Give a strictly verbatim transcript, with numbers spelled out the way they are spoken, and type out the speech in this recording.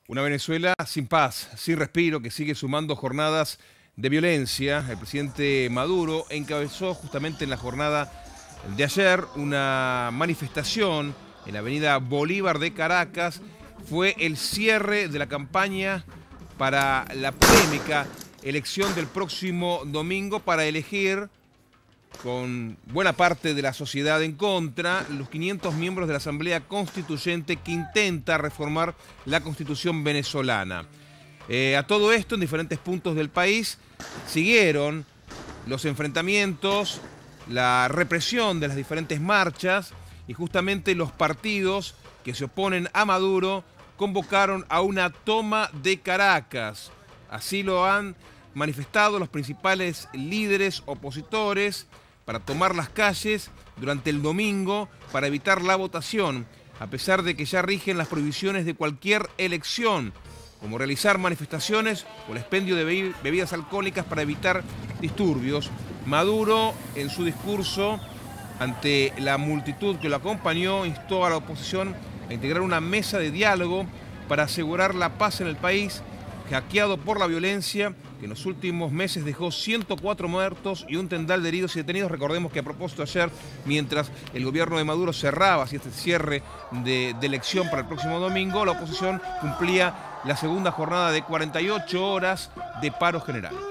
Una Venezuela sin paz, sin respiro, que sigue sumando jornadas de violencia. El presidente Maduro encabezó justamente en la jornada de ayer una manifestación en la avenida Bolívar de Caracas. Fue el cierre de la campaña para la polémica elección del próximo domingo para elegir, con buena parte de la sociedad en contra, los quinientos miembros de la Asamblea Constituyente que intenta reformar la Constitución venezolana. Eh, a todo esto, en diferentes puntos del país, siguieron los enfrentamientos, la represión de las diferentes marchas, y justamente los partidos que se oponen a Maduro convocaron a una toma de Caracas. Así lo han manifestado los principales líderes opositores, para tomar las calles durante el domingo para evitar la votación, a pesar de que ya rigen las prohibiciones de cualquier elección, como realizar manifestaciones o el expendio de bebidas alcohólicas para evitar disturbios. Maduro, en su discurso ante la multitud que lo acompañó, instó a la oposición a integrar una mesa de diálogo para asegurar la paz en el país, hackeado por la violencia, que en los últimos meses dejó ciento cuatro muertos y un tendal de heridos y detenidos. Recordemos que a propósito ayer, mientras el gobierno de Maduro cerraba así este cierre de, de elección para el próximo domingo, la oposición cumplía la segunda jornada de cuarenta y ocho horas de paro general.